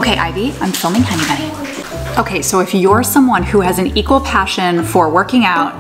Okay, Ivy, I'm filming Honey Bunny. Okay, so if you're someone who has an equal passion for working out,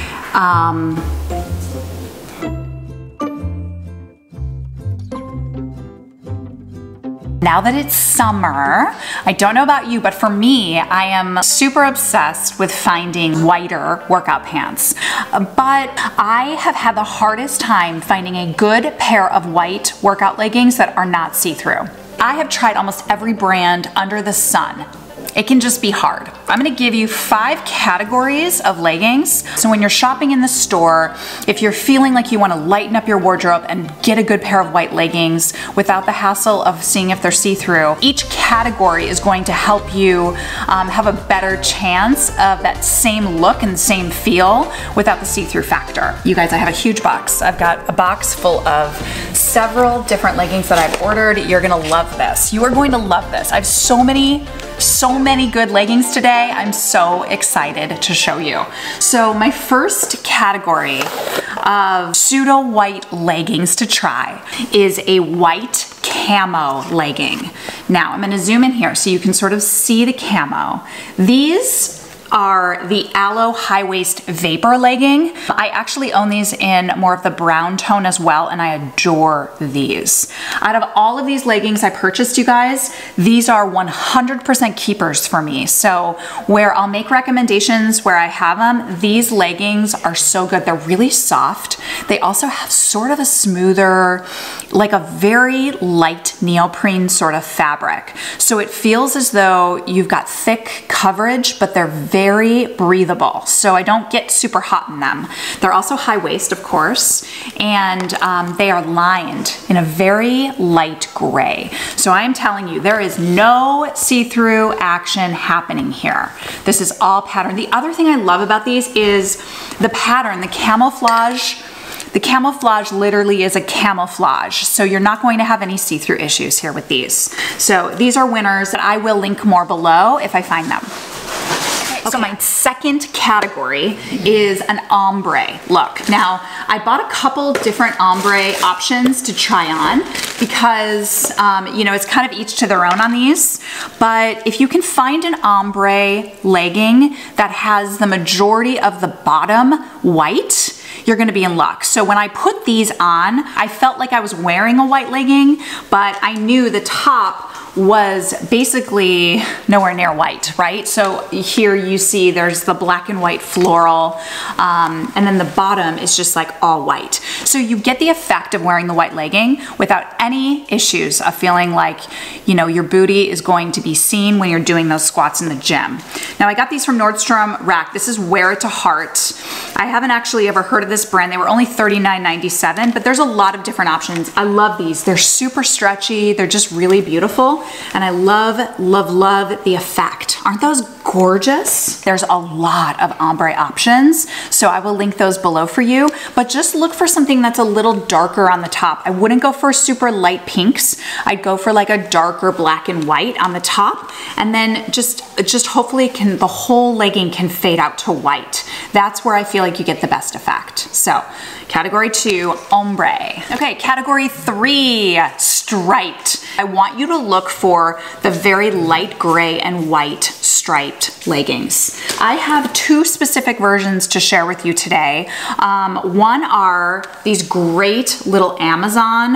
now that it's summer, I don't know about you, but for me, I am super obsessed with finding whiter workout pants. But I have had the hardest time finding a good pair of white workout leggings that are not see-through. I have tried almost every brand under the sun. It can just be hard. I'm gonna give you 5 categories of leggings. So when you're shopping in the store, if you're feeling like you wanna lighten up your wardrobe and get a good pair of white leggings without the hassle of seeing if they're see-through, each category is going to help you have a better chance of that same look and same feel without the see-through factor. You guys, I have a huge box. I've got a box full of several different leggings that I've ordered. You're gonna love this. You are going to love this. I have so many good leggings today. I'm so excited to show you. So my first category of pseudo white leggings to try is a white camo legging. Now I'm gonna zoom in here so you can sort of see the camo. These are the Aloe high waist vapor legging. I actually own these in more of the brown tone as well, and I adore these. Out of all of these leggings I purchased, you guys, these are 100% keepers for me. So where I'll make recommendations where I have them, these leggings are so good. They're really soft. They also have sort of a smoother, like a very light neoprene sort of fabric. So it feels as though you've got thick coverage, but they're very breathable, so I don't get super hot in them. They're also high waist, of course, and they are lined in a very light gray. So I am telling you, there is no see-through action happening here. This is all pattern. The other thing I love about these is the pattern, the camouflage. The camouflage literally is a camouflage, so you're not going to have any see-through issues here with these. So these are winners that I will link more below if I find them. So my second category is an ombre look. Now, I bought a couple different ombre options to try on because, you know, it's kind of each to their own on these. But if you can find an ombre legging that has the majority of the bottom white, you're gonna be in luck. So when I put these on, I felt like I was wearing a white legging, but I knew the top was basically nowhere near white, right? So here you see there's the black and white floral, and then the bottom is just like all white. So you get the effect of wearing the white legging without any issues of feeling like, you know, your booty is going to be seen when you're doing those squats in the gym. Now I got these from Nordstrom Rack. This is Wear It to Heart. I haven't actually ever heard of this brand. They were only $39.97, but there's a lot of different options. I love these. They're super stretchy. They're just really beautiful. And I love, love, love the effect. Aren't those gorgeous? There's a lot of ombre options, so I will link those below for you, but just look for something that's a little darker on the top. I wouldn't go for super light pinks. I'd go for like a darker black and white on the top, and then just hopefully the whole legging can fade out to white. That's where I feel like you get the best effect. So category 2, ombre. Okay, category 3, striped. I want you to look for the very light gray and white striped leggings. I have 2 specific versions to share with you today. One are these great little Amazon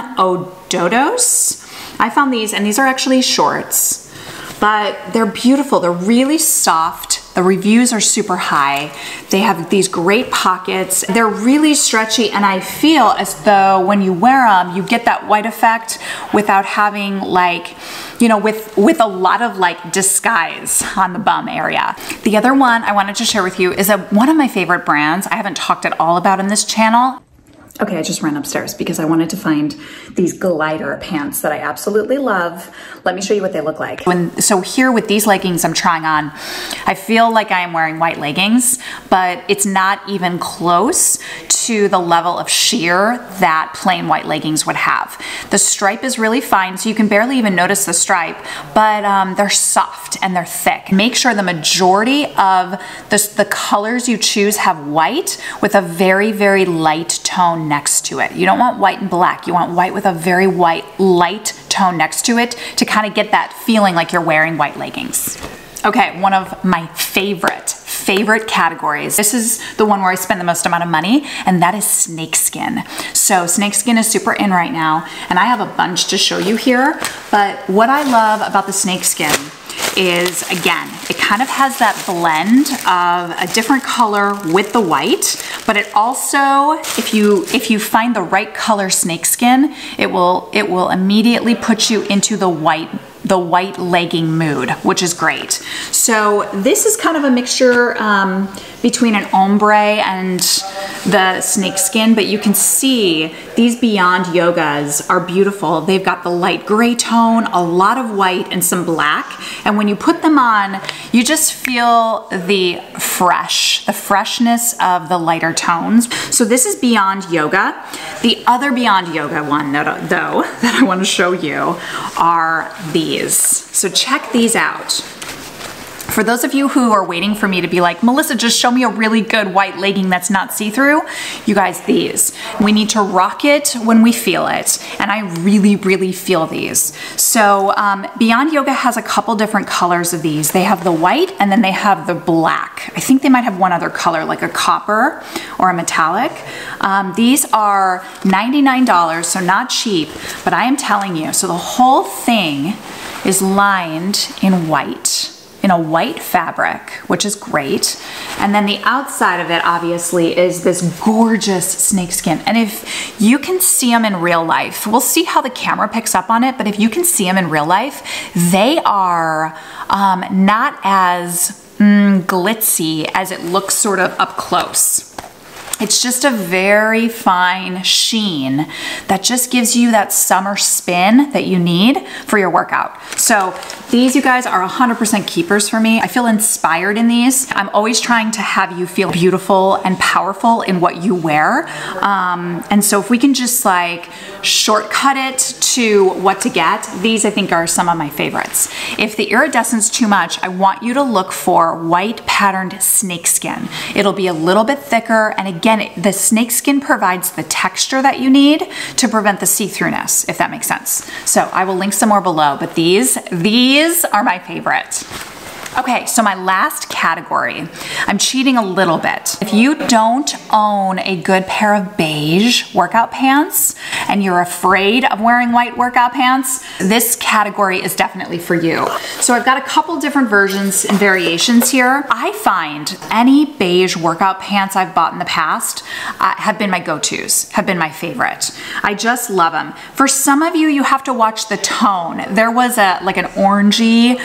Ododos. I found these, and these are actually shorts, but they're beautiful. They're really soft. The reviews are super high. They have these great pockets. They're really stretchy, and I feel as though when you wear them, you get that white effect without having like, you know, with a lot of like disguise on the bum area. The other one I wanted to share with you is one of my favorite brands I haven't talked at all about in this channel. Okay, I just ran upstairs because I wanted to find these glider pants that I absolutely love. Let me show you what they look like. So here with these leggings I'm trying on, I feel like I am wearing white leggings, but it's not even close to the level of sheer that plain white leggings would have. The stripe is really fine, so you can barely even notice the stripe, but they're soft and they're thick. Make sure the majority of the colors you choose have white with a very, very light tone next to it. You don't want white and black. You want white with a very white, light tone next to it to kind of get that feeling like you're wearing white leggings. Okay, one of my favorite categories. This is the one where I spend the most amount of money, and that is snakeskin. So snakeskin is super in right now, and I have a bunch to show you here, but what I love about the snakeskin is, again, it kind of has that blend of a different color with the white, but it also, if you find the right color snakeskin, it will immediately put you into the white legging mood, which is great. So this is kind of a mixture between an ombre and the snakeskin, but you can see these Beyond Yogas are beautiful. They've got the light gray tone, a lot of white, and some black. And when you put them on, you just feel the freshness of the lighter tones. So this is Beyond Yoga. The other Beyond Yoga one, though, that I want to show you are these. So check these out. For those of you who are waiting for me to be like, Melissa, just show me a really good white legging that's not see-through, you guys, these. We need to rock it when we feel it, and I really, really feel these. So Beyond Yoga has a couple different colors of these. They have the white, and then they have the black. I think they might have one other color, like a copper or a metallic. These are $99, so not cheap, but I am telling you, so the whole thing is lined in white, in a white fabric, which is great. And then the outside of it obviously is this gorgeous snakeskin. And if you can see them in real life, we'll see how the camera picks up on it, but if you can see them in real life, they are not as glitzy as it looks sort of up close. It's just a very fine sheen that just gives you that summer spin that you need for your workout. So these, you guys, are 100% keepers for me. I feel inspired in these. I'm always trying to have you feel beautiful and powerful in what you wear. And so if we can just like shortcut it to what to get, these I think are some of my favorites. If the iridescent's too much, I want you to look for white patterned snakeskin. It'll be a little bit thicker, and again, the snakeskin provides the texture that you need to prevent the see-throughness, if that makes sense. So I will link some more below, but these are my favorite. Okay, so my last category, I'm cheating a little bit. If you don't own a good pair of beige workout pants and you're afraid of wearing white workout pants, this category is definitely for you. So I've got a couple different versions and variations here. I find any beige workout pants I've bought in the past have been my go-tos, have been my favorite. I just love them. For some of you, you have to watch the tone. There was like an orangey,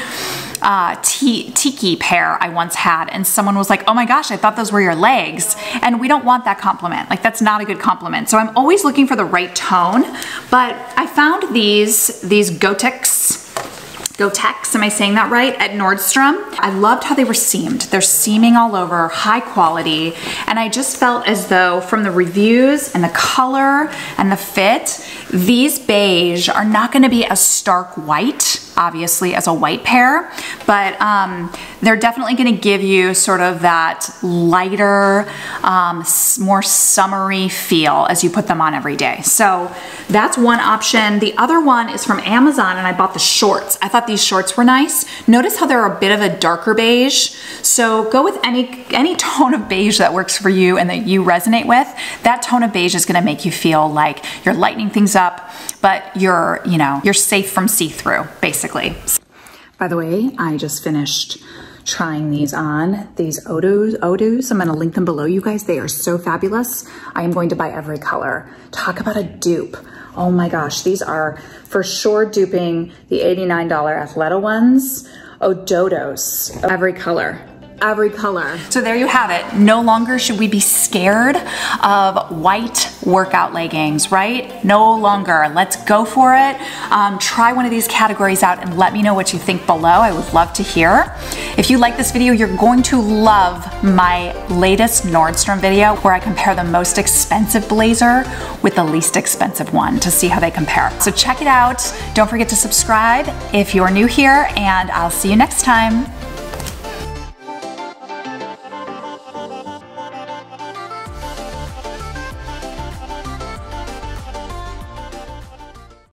tiki pair I once had, and someone was like, oh my gosh, I thought those were your legs. And we don't want that compliment. Like, that's not a good compliment. So I'm always looking for the right tone, but I found these Gotex, am I saying that right, at Nordstrom. I loved how they were seamed. They're seaming all over, high quality, and I just felt as though from the reviews and the color and the fit, these beige are not gonna be as stark white, obviously, as a white pair, but they're definitely gonna give you sort of that lighter, more summery feel as you put them on every day. So that's one option. The other one is from Amazon, and I bought the shorts. I thought these shorts were nice. Notice how they're a bit of a darker beige. So go with any tone of beige that works for you and that you resonate with. That tone of beige is gonna make you feel like you're lightening things up, but you're safe from see-through, basically. By the way, I just finished trying these on, these Odooz. I'm gonna link them below, you guys. They are so fabulous. I am going to buy every color. Talk about a dupe. Oh my gosh, these are for sure duping the $89 Athleta ones. Ododos, every color. Every color. So there you have it. No longer should we be scared of white workout leggings, right? No longer. Let's go for it. Try one of these categories out and let me know what you think below. I would love to hear. If you like this video, you're going to love my latest Nordstrom video where I compare the most expensive blazer with the least expensive one to see how they compare. So check it out. Don't forget to subscribe if you're new here, and I'll see you next time.